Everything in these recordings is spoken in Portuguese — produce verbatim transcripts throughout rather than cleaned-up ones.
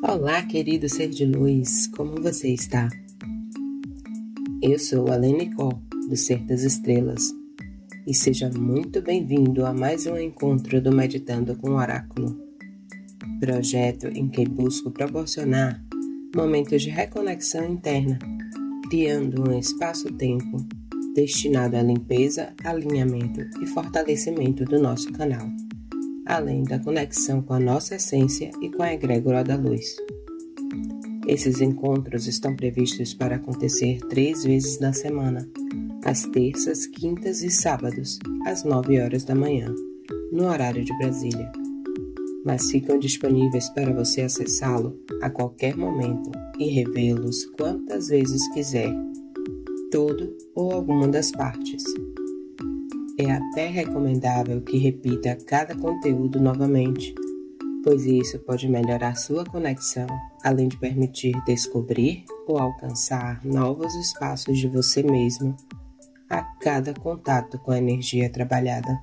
Olá, querido ser de luz, como você está? Eu sou a Lenicó, do Ser das Estrelas, e seja muito bem-vindo a mais um encontro do Meditando com o Oráculo, projeto em que busco proporcionar momentos de reconexão interna, criando um espaço-tempo destinado à limpeza, alinhamento e fortalecimento do nosso canal, além da conexão com a nossa essência e com a egrégora da luz. Esses encontros estão previstos para acontecer três vezes na semana, às terças, quintas e sábados, às nove horas da manhã, no horário de Brasília. Mas ficam disponíveis para você acessá-lo a qualquer momento e revê-los quantas vezes quiser, todo ou alguma das partes. É até recomendável que repita cada conteúdo novamente, pois isso pode melhorar sua conexão, além de permitir descobrir ou alcançar novos espaços de você mesmo a cada contato com a energia trabalhada.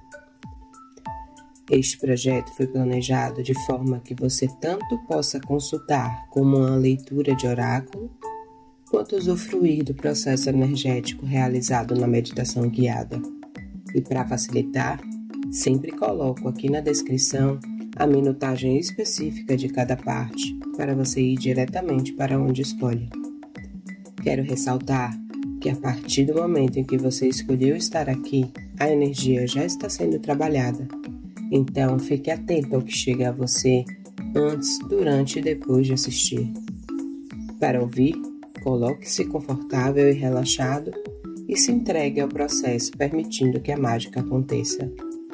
Este projeto foi planejado de forma que você tanto possa consultar como uma leitura de oráculo, quanto usufruir do processo energético realizado na meditação guiada. E para facilitar, sempre coloco aqui na descrição a minutagem específica de cada parte, para você ir diretamente para onde escolhe. Quero ressaltar que a partir do momento em que você escolheu estar aqui, a energia já está sendo trabalhada. Então, fique atento ao que chega a você antes, durante e depois de assistir. Para ouvir, coloque-se confortável e relaxado e se entregue ao processo, permitindo que a mágica aconteça.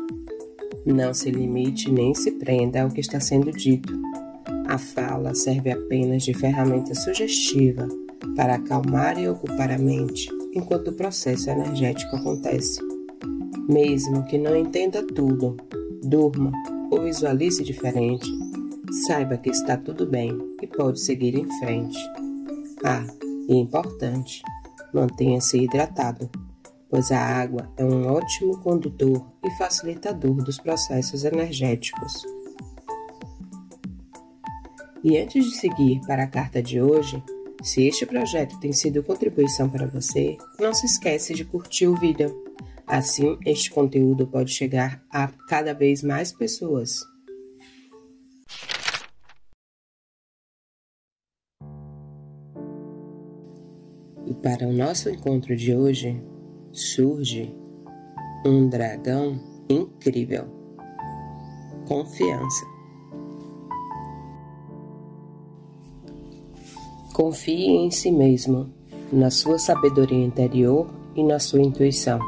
Não se limite nem se prenda ao que está sendo dito. A fala serve apenas de ferramenta sugestiva para acalmar e ocupar a mente enquanto o processo energético acontece. Mesmo que não entenda tudo, durma ou visualize diferente, saiba que está tudo bem e pode seguir em frente. Ah, e importante, mantenha-se hidratado, pois a água é um ótimo condutor e facilitador dos processos energéticos. E antes de seguir para a carta de hoje, se este projeto tem sido contribuição para você, não se esqueça de curtir o vídeo. Assim, este conteúdo pode chegar a cada vez mais pessoas. E para o nosso encontro de hoje, surge um dragão incrível. Confiança. Confie em si mesmo, na sua sabedoria interior e na sua intuição.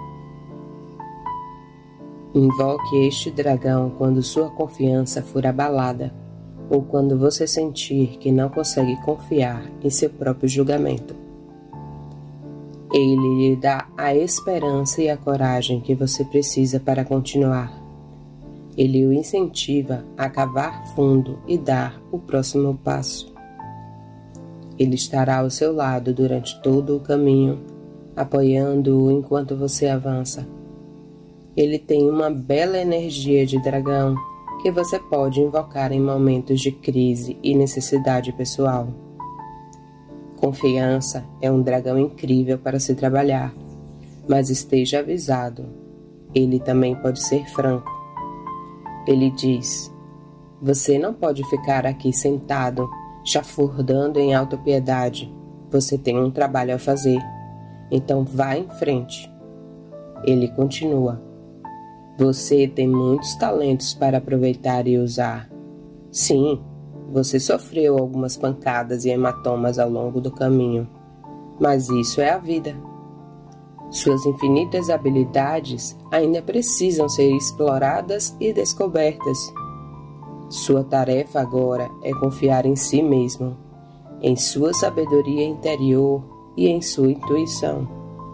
Invoque este dragão quando sua confiança for abalada ou quando você sentir que não consegue confiar em seu próprio julgamento. Ele lhe dá a esperança e a coragem que você precisa para continuar. Ele o incentiva a cavar fundo e dar o próximo passo. Ele estará ao seu lado durante todo o caminho, apoiando-o enquanto você avança. Ele tem uma bela energia de dragão que você pode invocar em momentos de crise e necessidade pessoal. Confiança é um dragão incrível para se trabalhar, mas esteja avisado, ele também pode ser franco. Ele diz: você não pode ficar aqui sentado, chafurdando em autopiedade. Você tem um trabalho a fazer, então vá em frente. Ele continua: você tem muitos talentos para aproveitar e usar. Sim, você sofreu algumas pancadas e hematomas ao longo do caminho, mas isso é a vida. Suas infinitas habilidades ainda precisam ser exploradas e descobertas. Sua tarefa agora é confiar em si mesmo, em sua sabedoria interior e em sua intuição.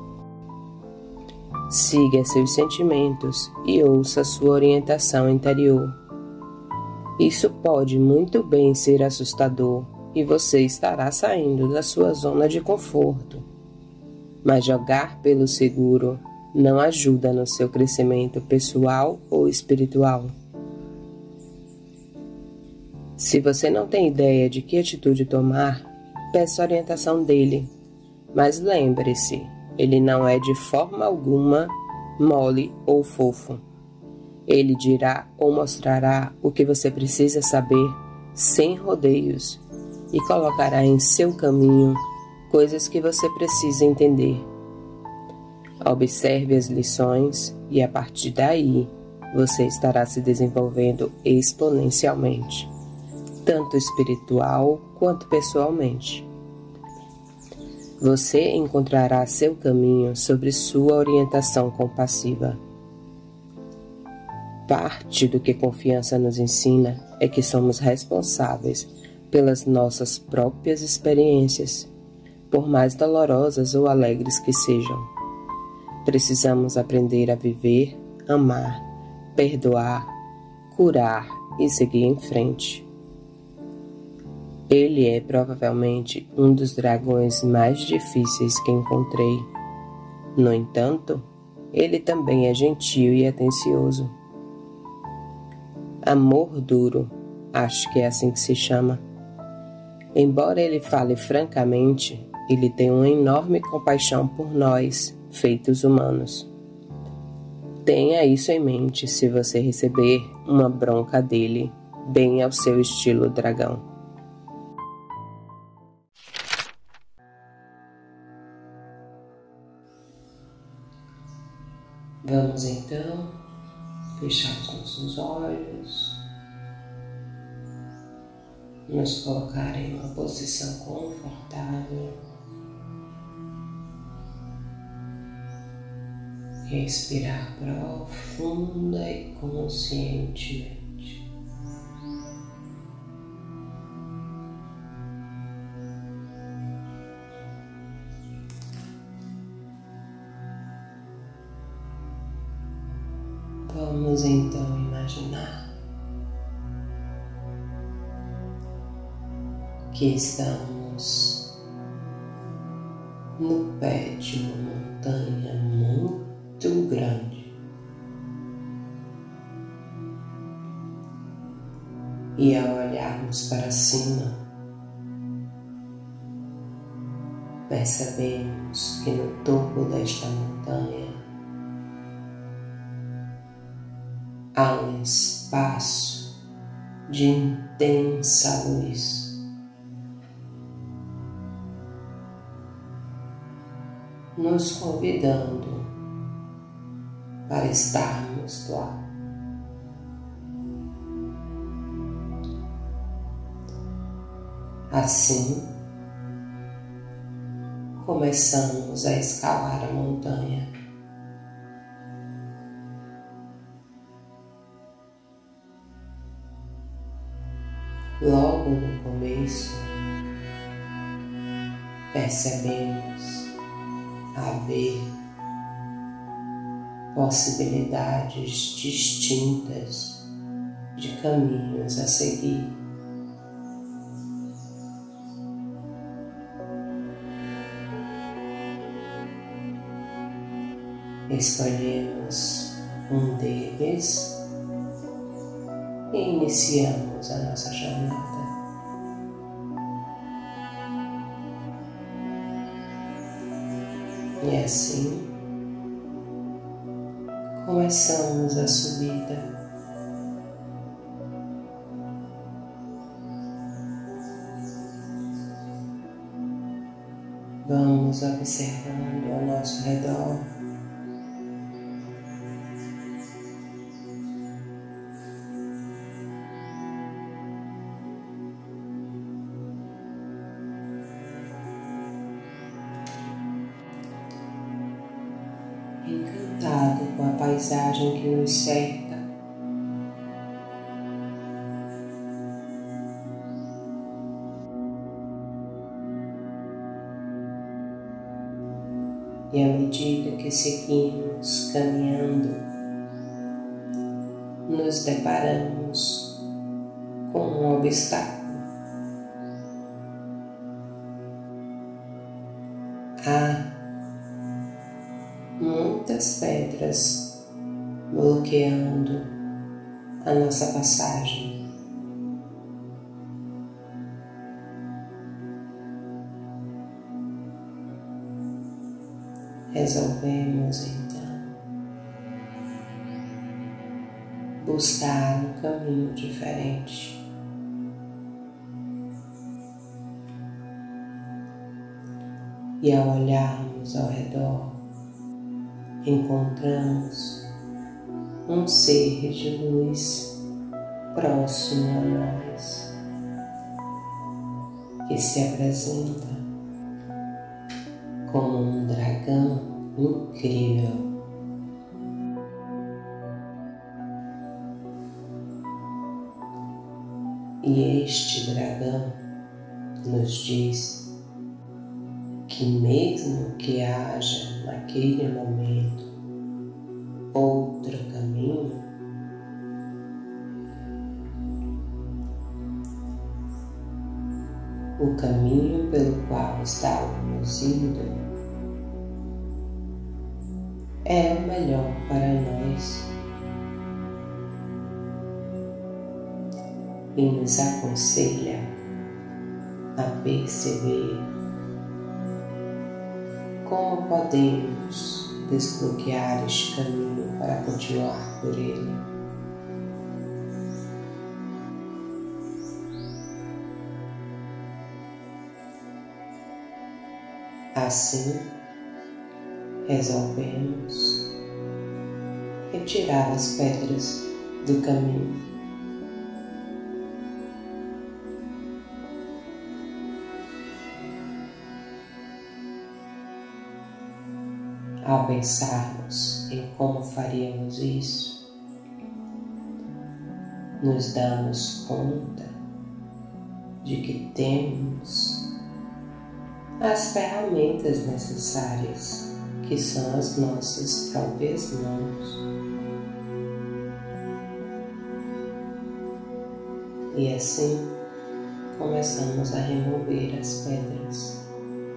Siga seus sentimentos e ouça sua orientação interior. Isso pode muito bem ser assustador e você estará saindo da sua zona de conforto. Mas jogar pelo seguro não ajuda no seu crescimento pessoal ou espiritual. Se você não tem ideia de que atitude tomar, peça a orientação dele. Mas lembre-se, ele não é de forma alguma mole ou fofo. Ele dirá ou mostrará o que você precisa saber sem rodeios e colocará em seu caminho coisas que você precisa entender. Observe as lições e a partir daí você estará se desenvolvendo exponencialmente, tanto espiritual quanto pessoalmente. Você encontrará seu caminho sobre sua orientação compassiva. Parte do que confiança nos ensina é que somos responsáveis pelas nossas próprias experiências, por mais dolorosas ou alegres que sejam. Precisamos aprender a viver, amar, perdoar, curar e seguir em frente. Ele é provavelmente um dos dragões mais difíceis que encontrei. No entanto, ele também é gentil e atencioso. Amor duro, acho que é assim que se chama. Embora ele fale francamente, ele tem uma enorme compaixão por nós, feitos humanos. Tenha isso em mente se você receber uma bronca dele, bem ao seu estilo dragão. Vamos então fechar os nossos olhos, nos colocar em uma posição confortável, respirar profunda e conscientemente. Vamos então imaginar que estamos no pé de uma montanha muito grande e ao olharmos para cima percebemos que no topo desta montanha há um espaço de intensa luz, nos convidando para estarmos lá. Assim, começamos a escalar a montanha. Logo no começo, percebemos haver possibilidades distintas de caminhos a seguir. Escolhemos um deles e iniciamos a nossa jornada. E assim, começamos a subida. Vamos observando ao nosso redor. Encantado com a paisagem que nos cerca, e à medida que seguimos caminhando, nos deparamos com um obstáculo. Há muitas pedras bloqueando a nossa passagem. resolvemos então buscar um caminho diferente. E ao olharmos ao redor, encontramos um ser de luz próximo a nós, que se apresenta como um dragão incrível. E este dragão nos diz que mesmo que haja naquele momento outro caminho, o caminho pelo qual estávamos indo é o melhor para nós e nos aconselha a perceber como podemos desbloquear este caminho para continuar por ele. Assim, resolvemos retirar as pedras do caminho. Ao pensarmos em como faríamos isso, nos damos conta de que temos as ferramentas necessárias, que são as nossas próprias mãos. E assim começamos a remover as pedras.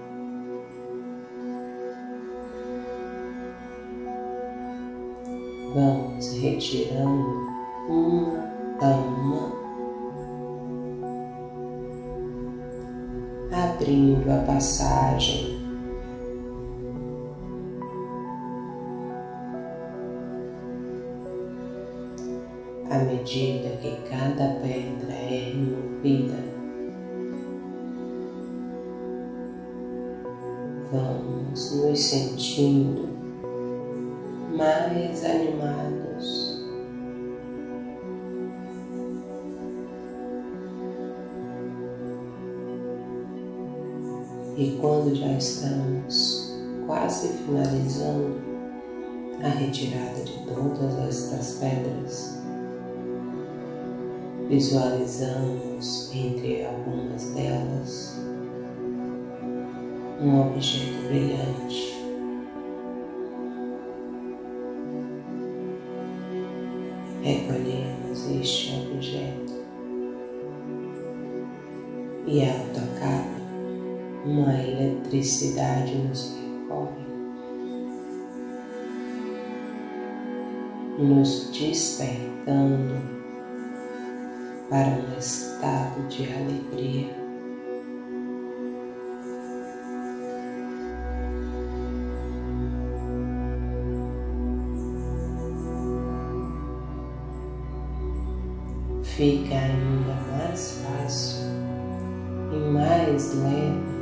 Vamos retirando uma a uma, abrindo a passagem à medida que cada pedra é removida. Vamos nos sentindo mais animados, e quando já estamos quase finalizando a retirada de todas estas pedras, visualizamos entre algumas delas um objeto brilhante. Recolhemos este objeto e, ao tocar, uma eletricidade nos percorre, nos despertando para um estado de alegria. Fica ainda mais fácil e mais leve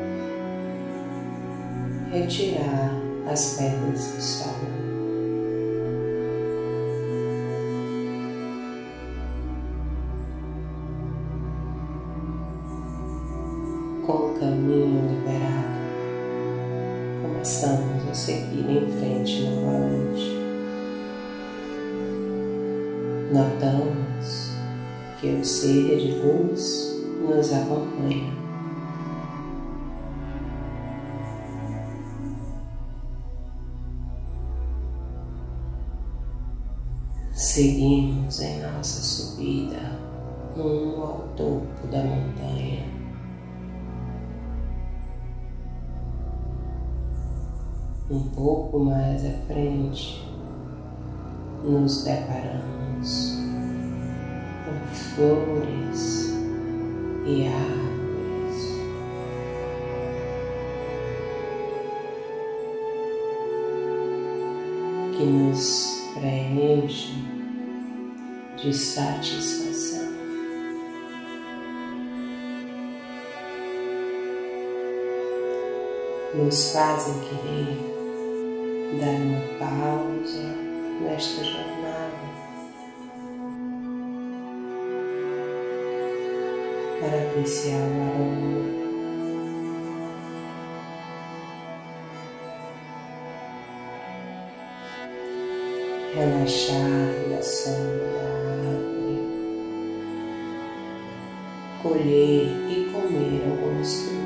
retirar as pedras que sobram. Com o caminho liberado, começamos a seguir em frente novamente. Notamos que o ser de luz nos acompanha. Seguimos em nossa subida rumo ao topo da montanha. Um pouco mais à frente, nos deparamos com flores e árvores. nos preenchem de satisfação. Nos fazem querer dar uma pausa nesta jornada para apreciar o aroma, relaxar na sombra da árvore, colher e comer alguns frutos.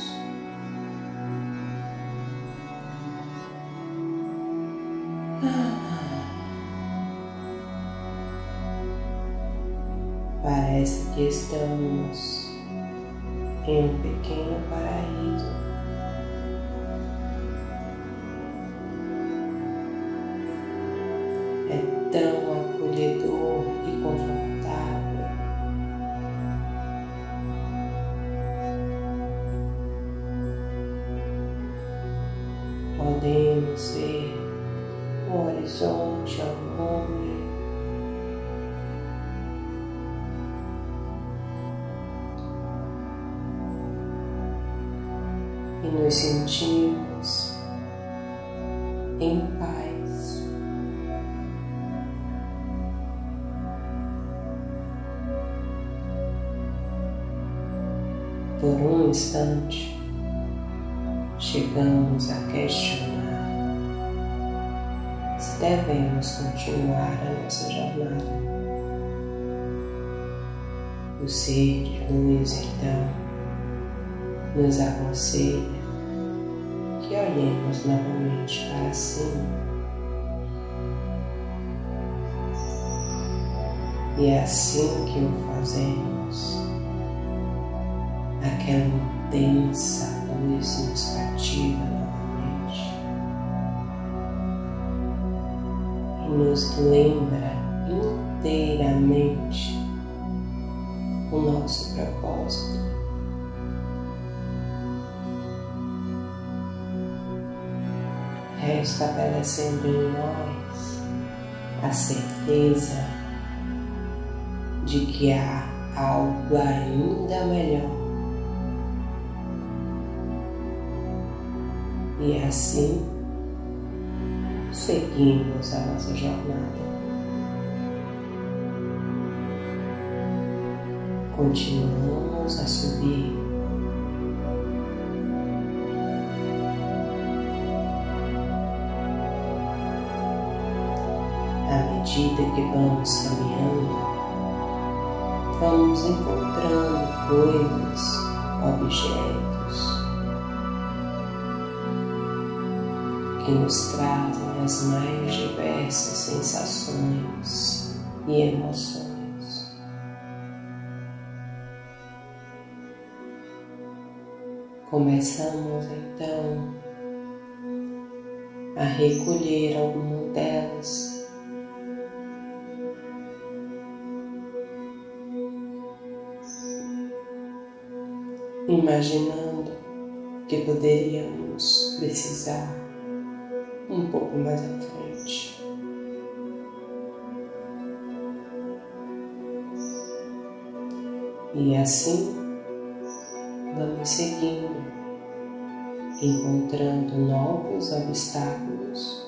Parece que estamos em um pequeno paraíso. É tão acolhedor e confortável. Podemos ver o horizonte ao longe. E nos sentimos em paz. Por um instante, chegamos a questionar se devemos continuar a nossa jornada. O ser de luz, então, nos aconselha que olhemos novamente para cima. E é assim que o fazemos, aquela intensa luz nos cativa novamente e nos lembra inteiramente o nosso propósito. Restabelecendo em nós a certeza de que há algo ainda melhor. E assim seguimos a nossa jornada. Continuamos a subir. À medida que vamos caminhando, vamos encontrando coisas, objetos que nos trazem as mais diversas sensações e emoções. Começamos então a recolher algumas delas. Imaginando que poderíamos precisar um pouco mais à frente. E assim vamos seguindo, encontrando novos obstáculos,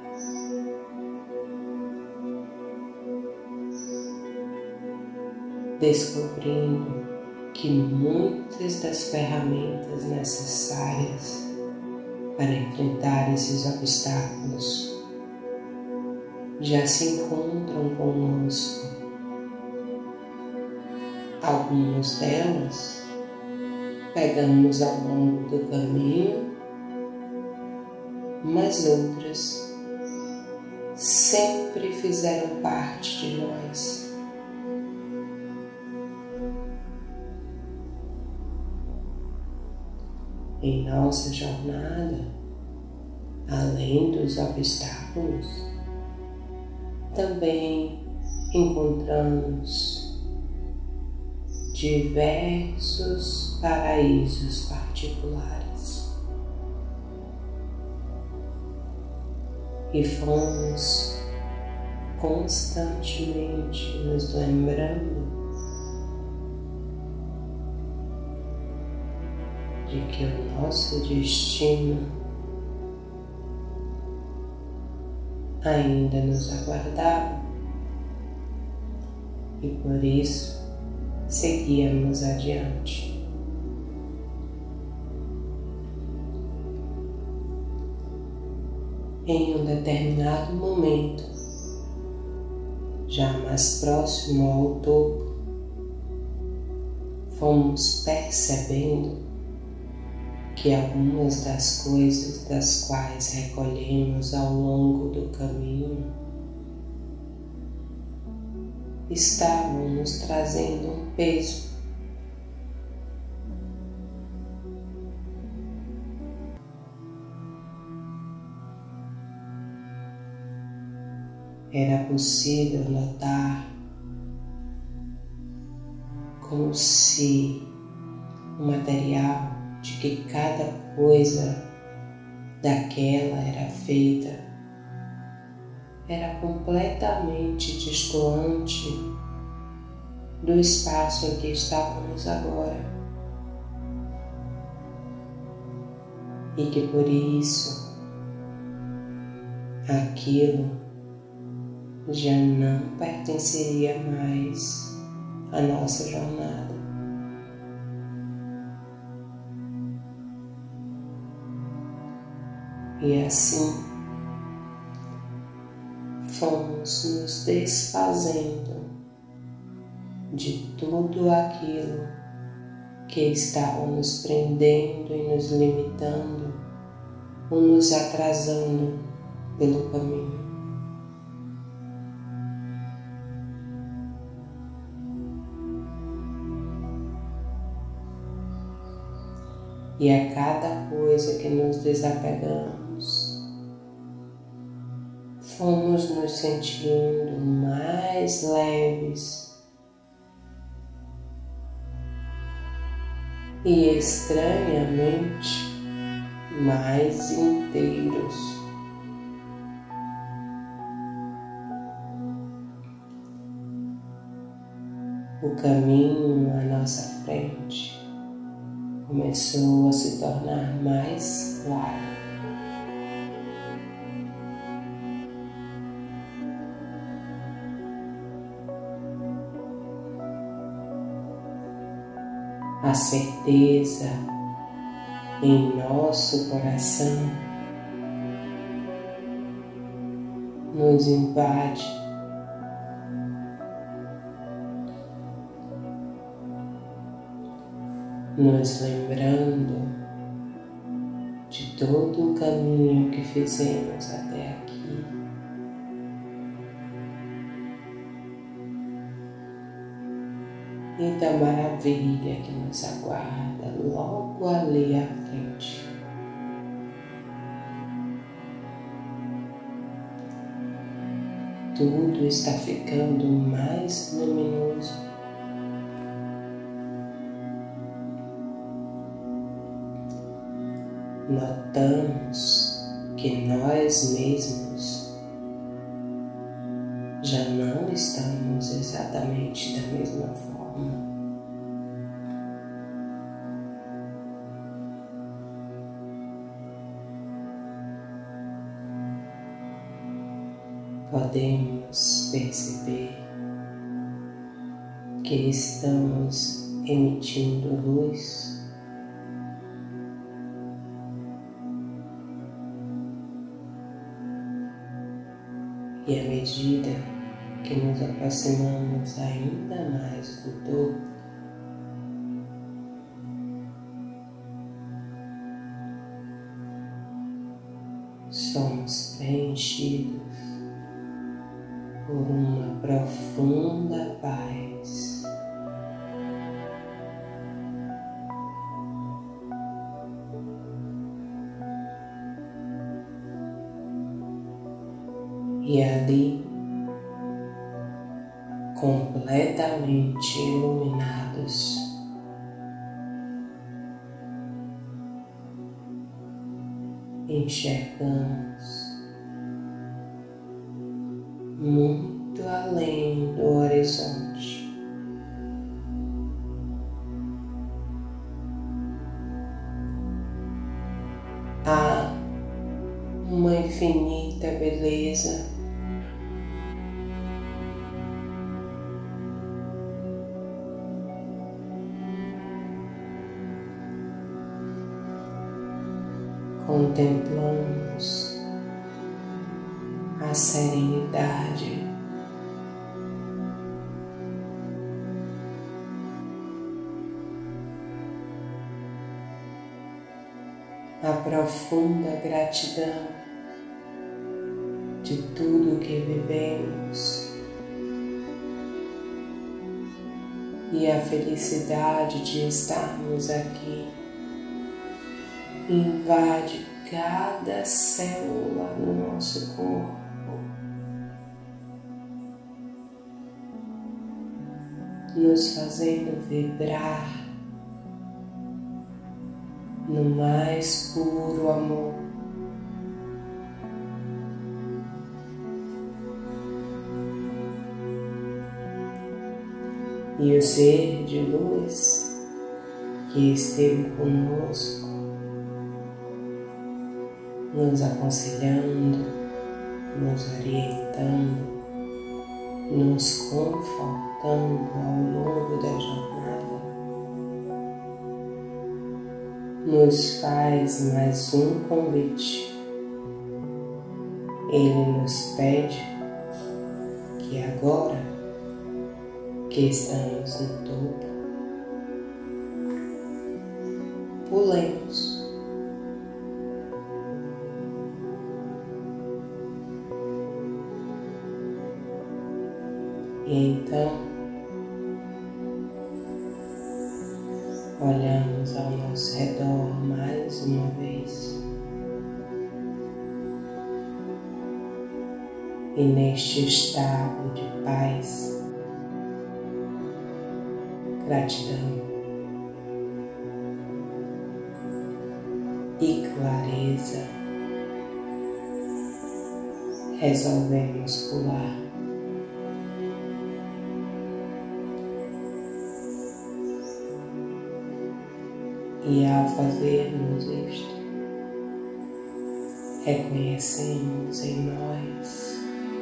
descobrindo que muitas das ferramentas necessárias para enfrentar esses obstáculos já se encontram conosco. Algumas delas pegamos ao longo do caminho, mas outras sempre fizeram parte de nós. Em nossa jornada, além dos obstáculos, também encontramos diversos paraísos particulares. e fomos constantemente nos lembrando de que o nosso destino ainda nos aguardava e por isso seguíamos adiante. Em um determinado momento, já mais próximo ao topo, fomos percebendo que algumas das coisas das quais recolhemos ao longo do caminho estavam nos trazendo um peso. Era possível notar como se o material de que cada coisa daquela era feita era completamente distoante do espaço em que estávamos agora e que por isso aquilo já não pertenceria mais à nossa jornada. E assim fomos nos desfazendo de tudo aquilo que estava nos prendendo e nos limitando ou nos atrasando pelo caminho. E a cada coisa que nos desapegamos, fomos nos sentindo mais leves e estranhamente mais inteiros. O caminho à nossa frente começou a se tornar mais claro. A certeza em nosso coração nos invade, nos lembrando de todo o caminho que fizemos até aqui. E da maravilha que nos aguarda logo ali à frente. Tudo está ficando mais luminoso. Notamos que nós mesmos já não estamos exatamente da mesma forma. Podemos perceber que estamos emitindo luz. E à medida que nos aproximamos ainda mais do topo, somos preenchidos por uma profunda paz. E ali, completamente iluminados, enxergamos muito além do horizonte. Há uma infinita beleza contemplamos a serenidade, a profunda gratidão de tudo que vivemos e a felicidade de estarmos aqui invade cada célula do nosso corpo, nos fazendo vibrar no mais puro amor. E o ser de luz que esteve conosco, nos aconselhando, nos orientando, nos confortando ao longo da jornada, nos faz mais um convite. Ele nos pede que agora que estamos no topo, pulemos. E então, olhamos ao nosso redor mais uma vez. E neste estado de paz, gratidão e clareza, resolvemos pular. E ao fazermos isto, reconhecemos em nós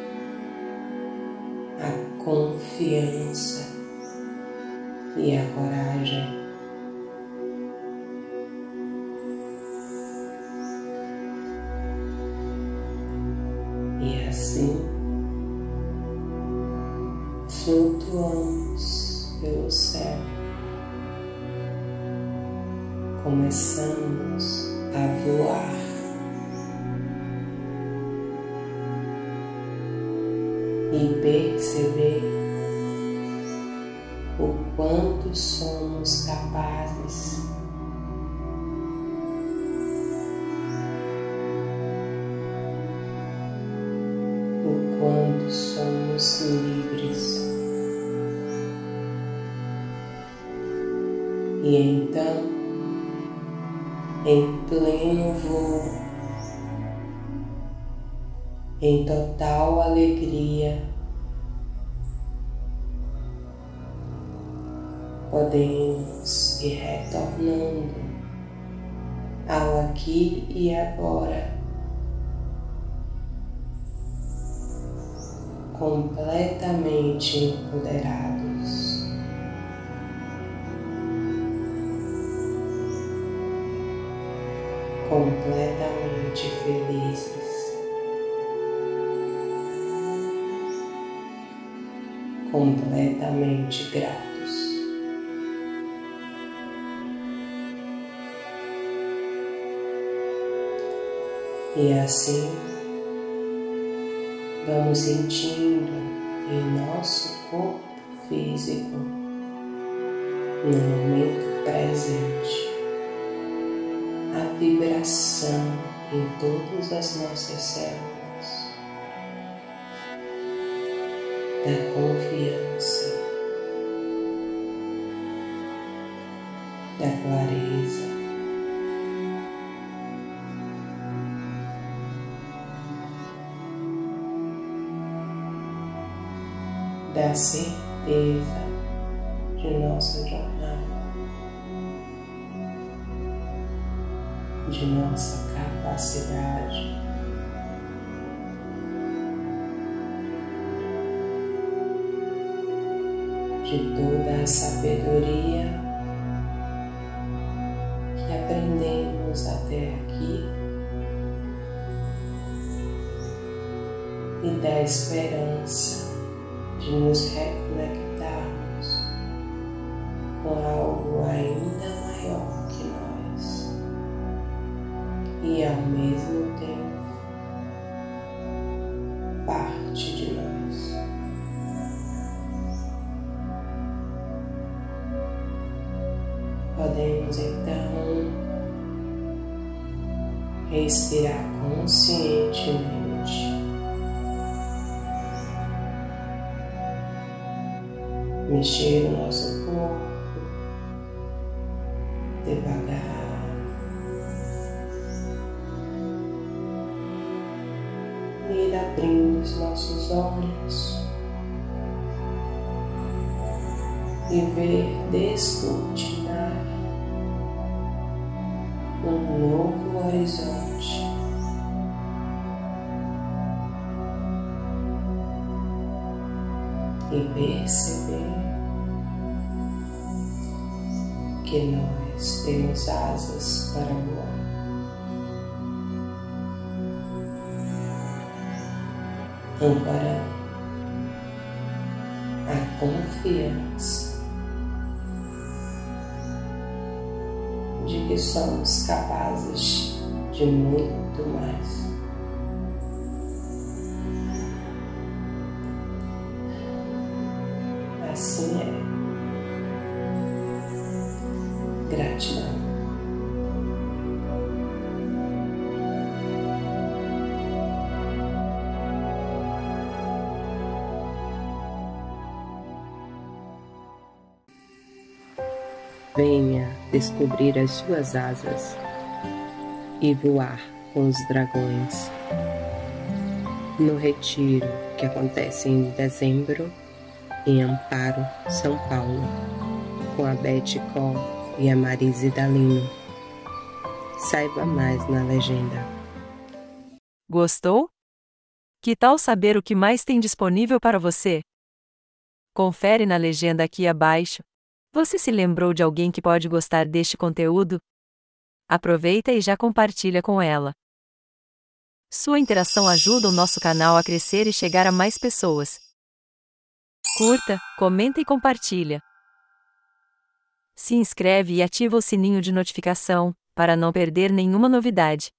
a confiança e a coragem e assim flutuamos pelo céu. Começamos a voar e perceber o quanto somos capazes o quanto somos livres. E então, em pleno voo, em total alegria, podemos ir retornando ao aqui e agora, completamente empoderados. Completamente felizes, completamente gratos. E assim vamos sentindo em nosso corpo físico, no momento presente, a vibração em todas as nossas células da confiança, da clareza, da certeza de nossa jornada, de nossa capacidade de toda a sabedoria que aprendemos até aqui e da esperança de nos reconectarmos com algo ainda maior que nós e ao mesmo tempo parte de nós. Podemos então respirar conscientemente, mexer o nosso corpo devagar, ir abrindo os nossos olhos e ver descortinar um novo horizonte. E perceber que nós temos asas para voar. Ancorando a confiança de que somos capazes de muito mais. Assim é. Gratidão. Venha descobrir as suas asas e voar com os dragões no retiro que acontece em dezembro em Amparo, São Paulo, com a Beth Coll e a Marise Dalino. Saiba mais na legenda. Gostou? Que tal saber o que mais tem disponível para você? Confere na legenda aqui abaixo. Você se lembrou de alguém que pode gostar deste conteúdo? Aproveita e já compartilha com ela. Sua interação ajuda o nosso canal a crescer e chegar a mais pessoas. Curta, comenta e compartilha. Se inscreve e ativa o sininho de notificação, para não perder nenhuma novidade.